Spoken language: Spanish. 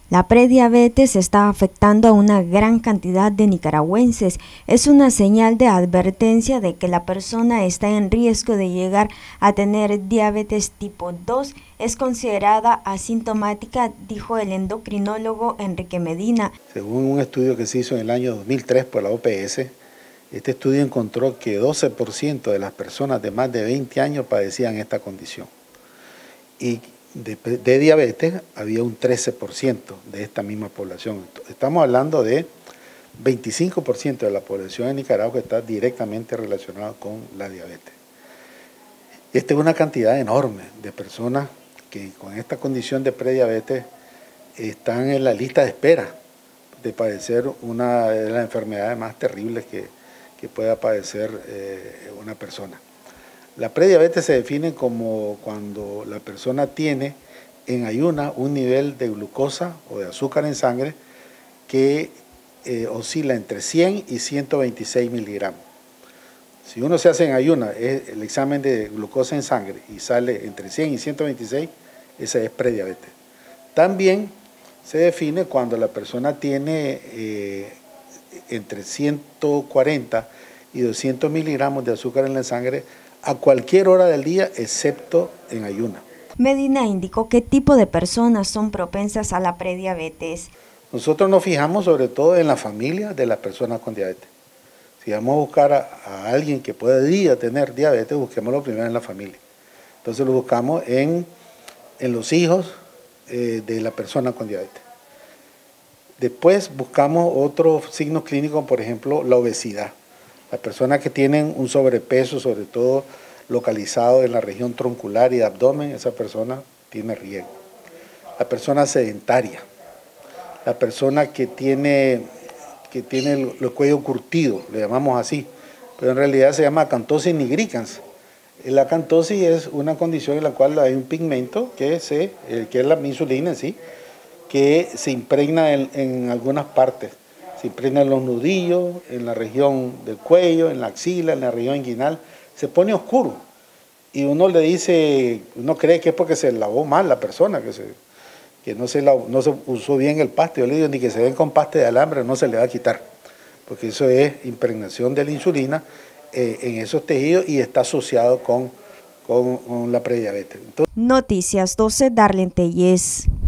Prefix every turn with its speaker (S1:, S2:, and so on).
S1: La prediabetes está afectando a una gran cantidad de nicaragüenses. Es una señal de advertencia de que la persona está en riesgo de llegar a tener diabetes tipo 2. Es considerada asintomática, dijo el endocrinólogo Enrique Medina.
S2: Según un estudio que se hizo en el año 2003 por la OPS, este estudio encontró que 12% de las personas de más de 20 años padecían esta condición. Y de diabetes había un 13% de esta misma población. Estamos hablando de 25% de la población de Nicaragua que está directamente relacionada con la diabetes. Esta es una cantidad enorme de personas que con esta condición de prediabetes están en la lista de espera de padecer una de las enfermedades más terribles que pueda padecer una persona. La prediabetes se define como cuando la persona tiene en ayuna un nivel de glucosa o de azúcar en sangre que oscila entre 100 y 126 miligramos. Si uno se hace en ayuna el examen de glucosa en sangre y sale entre 100 y 126, esa es prediabetes. También se define cuando la persona tiene entre 140 y 200 miligramos de azúcar en la sangre a cualquier hora del día, excepto en ayuna.
S1: Medina indicó qué tipo de personas son propensas a la prediabetes.
S2: Nosotros nos fijamos sobre todo en la familia de las personas con diabetes. Si vamos a buscar a alguien que podría tener diabetes, busquémoslo primero en la familia. Entonces lo buscamos en los hijos de la persona con diabetes. Después buscamos otros signos clínicos, por ejemplo, la obesidad. Las personas que tienen un sobrepeso, sobre todo localizado en la región troncular y de abdomen, esa persona tiene riesgo. La persona sedentaria, la persona que tiene el cuello curtido, le llamamos así, pero en realidad se llama acantosis nigricans. La acantosis es una condición en la cual hay un pigmento que es la insulina en sí, que se impregna en algunas partes. Se impregna en los nudillos, en la región del cuello, en la axila, en la región inguinal. Se pone oscuro. Y uno le dice, uno cree que es porque se lavó mal la persona, que no se usó bien el paste. Yo le digo, ni que se den con paste de alambre, no se le va a quitar. Porque eso es impregnación de la insulina en esos tejidos y está asociado con la prediabetes. Entonces,
S1: Noticias 12, Darlene Tellez.